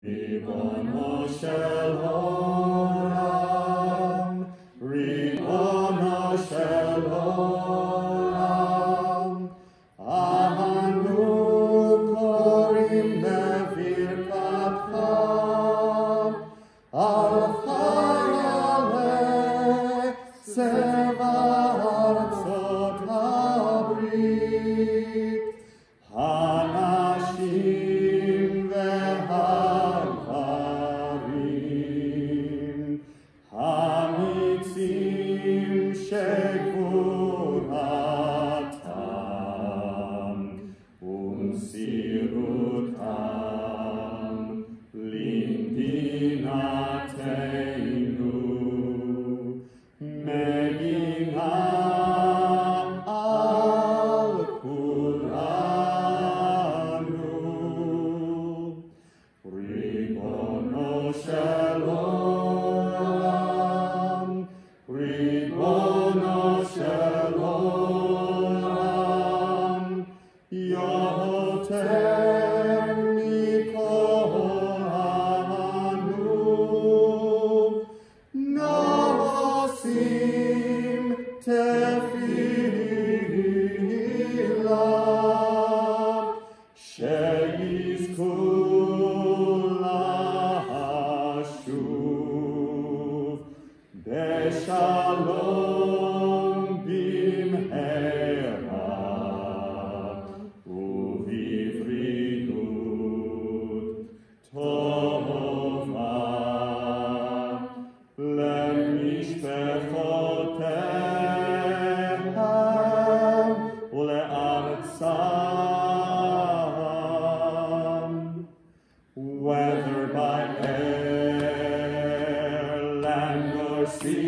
Ribono shel olam, anu korim levirkatcha, al chayalei tzeva artzot habrit, hanashim v'hagvarim, hamitzim shegvuratam, umsirutam limdinateinu, megina al kulanu. Ribono shel olam, Ribono shel olam, yoter mikol anu, nosim tefillah, she'yizku lashuv beshalom bimhera uvivridut tova lemishpechotehem ule'artzam, whether by air, land, or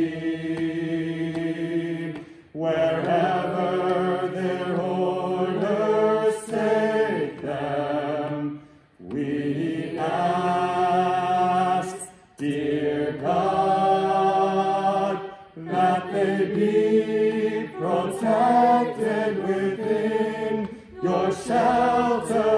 sea, wherever their orders take them, we ask, dear God, that they be protected within your shelter